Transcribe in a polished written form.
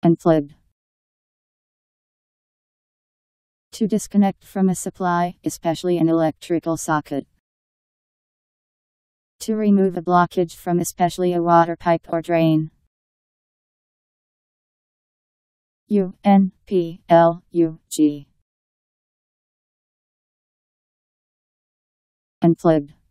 Unplug. To disconnect from a supply, especially an electrical socket. To remove a blockage from especially a water pipe or drain. Unplug. Unplugged.